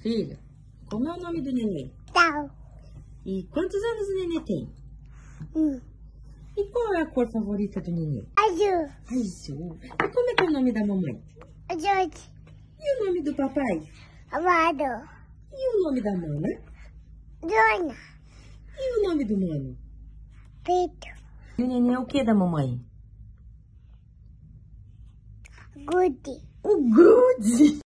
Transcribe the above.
Filho, como é o nome do neném? Tal. E quantos anos o neném tem? 1. E qual é a cor favorita do neném? Azul. Azul. E como é que é o nome da mamãe? Jorge. E o nome do papai? Amado. E o nome da mana? Dona. E o nome do mano? Pedro. E o neném é o que da mamãe? Gude. O Grude!